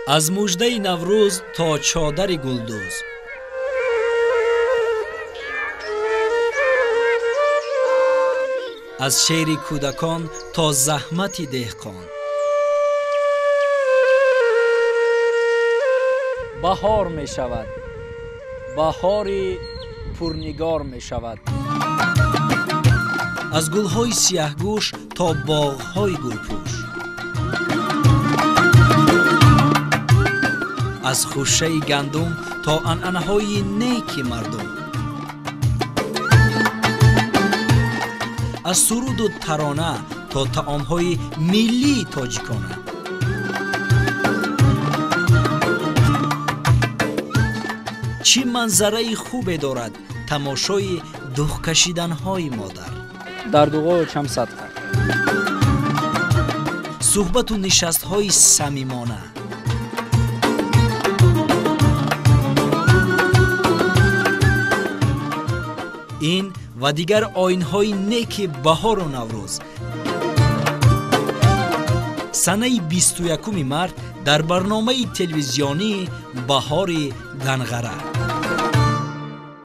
از مژده نوروز تا چادر گلدوز، از شعر کودکان تا زحمت دهقان. بهار می شود، بهاری پرنگار می شود. از گلهای سیاهگوش تا باغهای گلپوش، از خوشه گندم تا عنعنه‌های نیک مردم، از سرود و ترانه تا طعام‌های ملی تاجیکانه. چی منظره خوبی دارد تماشای دخ کشیدن‌های مادر، در دوغای چم صدقه، صحبت و نشست‌های صمیمانه. این و دیگر آیین‌های نیک بهار و نوروز سنه 21 مارس در برنامه تلویزیونی بهار دنغره.